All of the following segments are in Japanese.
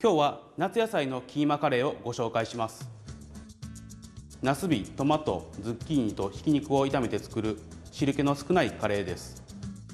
今日は夏野菜のキーマカレーをご紹介します。ナスビ、トマト、ズッキーニとひき肉を炒めて作る汁気の少ないカレーです。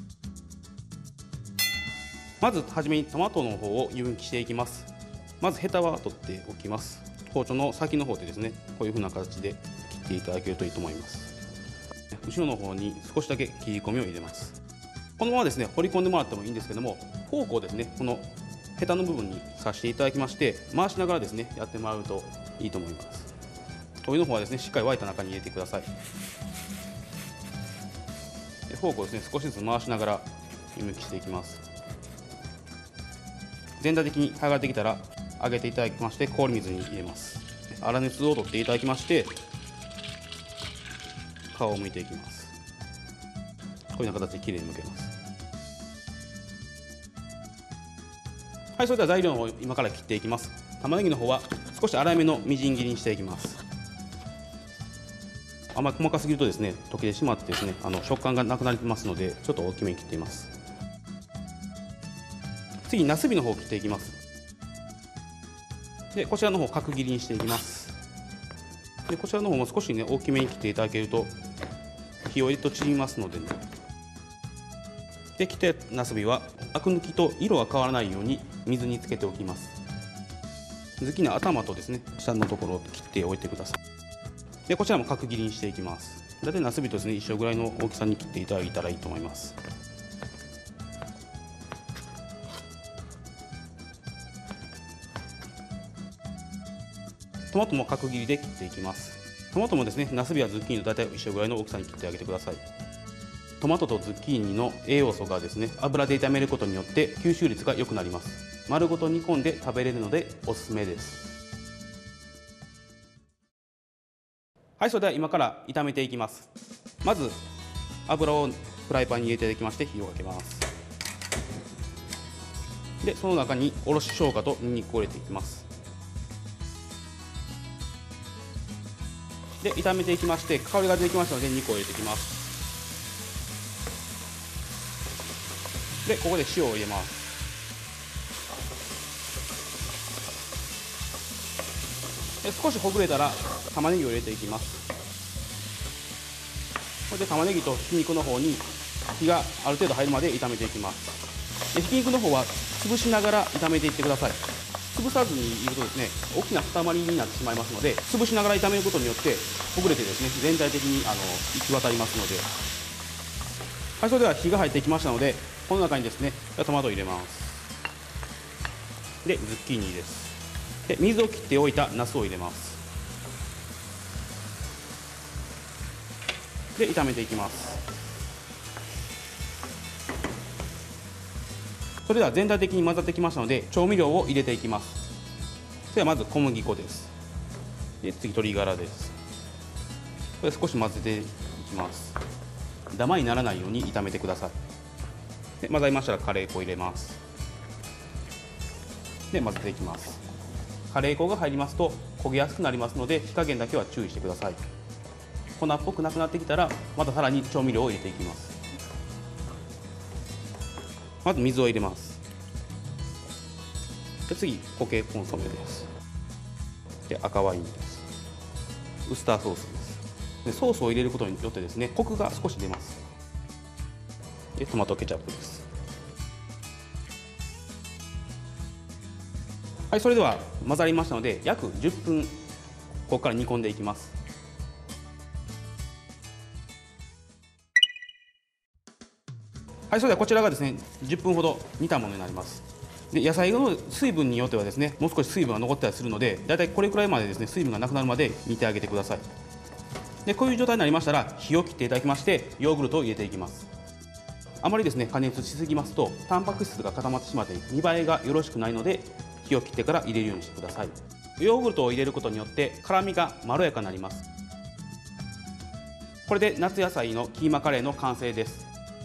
まずはじめにトマトの方を湯むきしていきます。まずヘタは取っておきます。包丁の先の方でですね、こういう風な形で切っていただけるといいと思います。後ろの方に少しだけ切り込みを入れます。このままですね、掘り込んでもらってもいいんですけども、フォークをですね、このヘタの部分に刺していただきまして、回しながらですね、やってもらうといいと思います。お湯の方はですね、しっかり沸いた中に入れてください。フォークをですね、少しずつ回しながら湯むきしていきます。全体的に剥がれてきたら揚げていただきまして、氷水に入れます。粗熱を取っていただきまして、皮を剥いていきます。こういうような形できれいに剥けます。はい、それでは材料を今から切っていきます。玉ねぎの方は少し粗めのみじん切りにしていきます。あまり細かすぎるとですね、溶けてしまってですね、食感がなくなりますので、ちょっと大きめに切っています。次にナスビの方を切っていきます。でこちらの方角切りにしていきます。でこちらの方も少しね、大きめに切っていただけると火を入れると縮みますのでね。で切ったナスビはアク抜きと色が変わらないように水につけておきます。ズッキーニの頭とですね、下のところを切っておいてください。でこちらも角切りにしていきます。大体ナスビとですね、一緒ぐらいの大きさに切っていただいたらいいと思います。トマトも角切りで切っていきます。トマトもですね、ナスビやズッキーニと大体一緒ぐらいの大きさに切ってあげてください。トマトとズッキーニの栄養素がですね、油で炒めることによって吸収率が良くなります。丸ごと煮込んで食べれるのでおすすめです。はい、それでは今から炒めていきます。まず油をフライパンに入れていただきまして、火をかけます。でその中におろし生姜とニンニクを入れていきます。で炒めていきまして、香りが出てきましたので肉を入れていきます。でここで塩を入れます。で少しほぐれたら玉ねぎを入れていきます。これで玉ねぎとひき肉の方に火がある程度入るまで炒めていきます。でひき肉の方は潰しながら炒めていってください。潰さずにいるとですね、大きな塊になってしまいますので、潰しながら炒めることによってほぐれてですね、全体的に行き渡りますので。はい、それでは火が入ってきましたので、この中にですね、トマトを入れます。でズッキーニです。で水を切っておいたナスを入れます。で炒めていきます。それでは全体的に混ざってきましたので、調味料を入れていきます。ではまず小麦粉です。で次鶏ガラです。これ少し混ぜていきます。ダマにならないように炒めてください。で混ざりましたらカレー粉を入れます。で混ぜていきます。カレー粉が入りますと焦げやすくなりますので、火加減だけは注意してください。粉っぽくなくなってきたらまたさらに調味料を入れていきます。まず水を入れます。で次固形コンソメです。で赤ワインです。ウスターソースです。でソースを入れることによってですね、コクが少し出ます。でトマトケチャップです。はい、それでは混ざりましたので、約10分ここから煮込んでいきます。はい、それではこちらがですね、10分ほど煮たものになります。で野菜の水分によってはですね、もう少し水分が残ったりするので、だいたいこれくらいまでですね、水分がなくなるまで煮てあげてください。でこういう状態になりましたら、火を切っていただきまして、ヨーグルトを入れていきます。あまりですね、加熱しすぎますとタンパク質が固まってしまって見栄えがよろしくないので、火を切ってから入れるようにしてください。ヨーグルトを入れることによって辛みがまろやかになります。これで夏野菜のキーマカレーの完成です。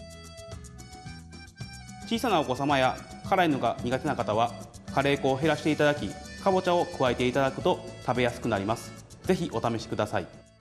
小さなお子様や辛いのが苦手な方はカレー粉を減らしていただき、かぼちゃを加えていただくと食べやすくなります。ぜひお試しください。